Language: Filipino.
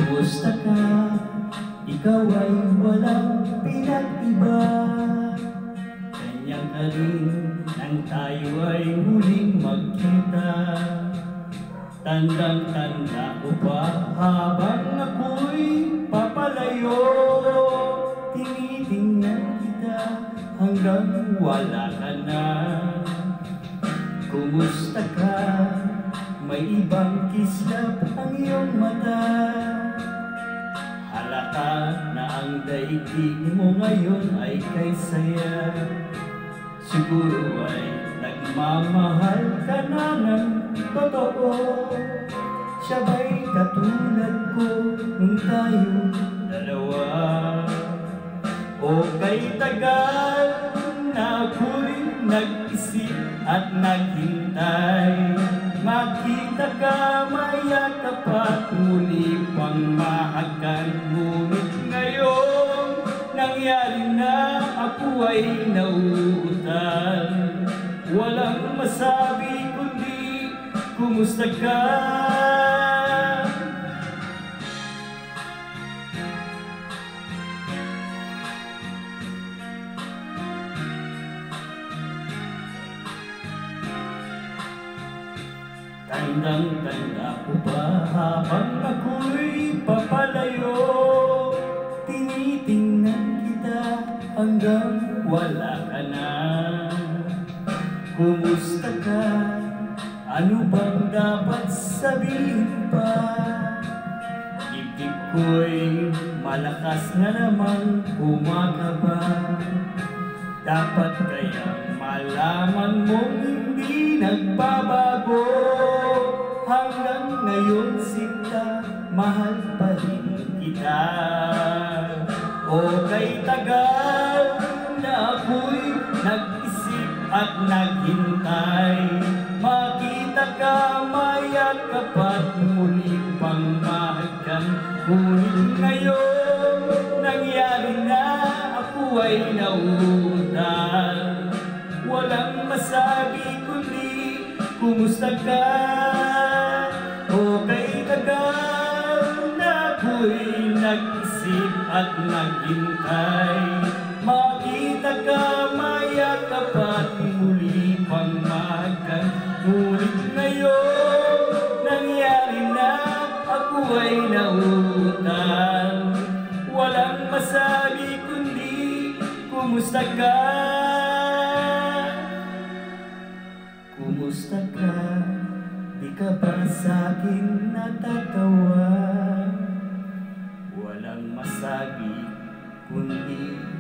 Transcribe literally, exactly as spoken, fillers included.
Kumusta ka? Ikaw ay walang pinag-iba. Ganyan ka rin nang tayo ay huling magkita. Tandang-tanda ko pa habang ako'y papalayo. Tinitingnan kita hanggang wala ka na. Kumusta ka? May ibang kislap ang iyong mata. Halata na ang daigdig mo ngayon ay kay saya. Siguro ay nagmamahal ka na ng totoo. Siya ba'y katulad ko nung tayo dalawa? O kay tagal na ako'y nag-isip at naghintay. Makita ka, mayakap at muli pang mahagan. Ngunit ngayon, nangyari na, ako ay nauutal. Walang masabi kundi, kumusta ka? Tandang-tanda ko pa habang ako'y papalayo. Tinitingnan kita hanggang wala ka na. Kumusta ka? Ano bang dapat sabihin pa? Dibdib ko'y malakas na naman kumakaba. Dapat kayang malaman mong hindi nagbabago. Hanggang ngayon sinta, mahal pa rin kita. O kay tagal na ako'y nag-isip at naghintay. Makita ka, mayakap at muli pang mahagan. Ngunit ngayon, nangyari na, ako ay nauutal. Walang masabi kundi, kumusta ka? O kay tagal na ako'y nag-isip at naghintay. Makita ka, mayakap at muli pang mahagan. Ngunit ngayon, nangyari na, ako ay nauutal. Walang masabi kundi, kumusta ka? Kumusta ka? Di ka ba sa'kin natatawa? Walang masabi kundi